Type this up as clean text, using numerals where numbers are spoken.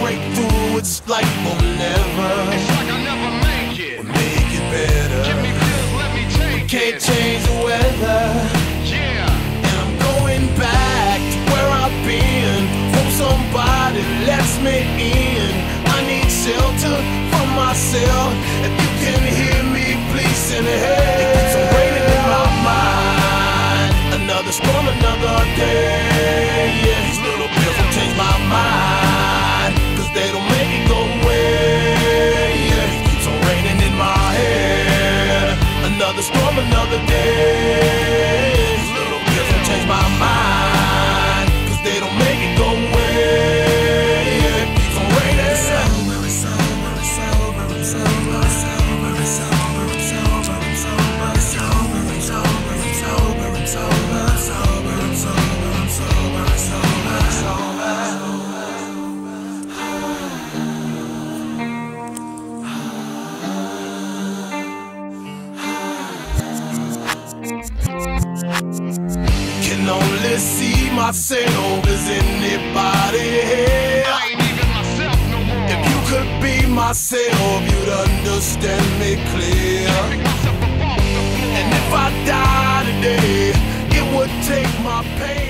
break through, it's like we'll never. It's like I'll never make it. We'll make it better. Give me pills, let me take Can't it. change the weather. Yeah. And I'm going back to where I've been. Hope somebody lets me in. I need shelter from myself. If you can hear me, please send help. It keeps on raining in my mind. Another storm, another day. Yeah, these little pills will change my mind, 'cause they don't make it go away. Yeah, it keeps on raining in my head. Another storm, another day. These little pills will change my mind, 'cause they don't make it go away. Yeah, it keeps on raining. It's over, it's over, it's over, it's over, it's over, it's over, it's over, it's over, it's over, it's over, it's over, it's over, it's over, it's over, it's over, it's over, it's over. Can only see myself. Is anybody here? I ain't even myself no more. If you could be myself, you'd understand me clear. Pick myself up off the floor. And if I die today, it would take my pain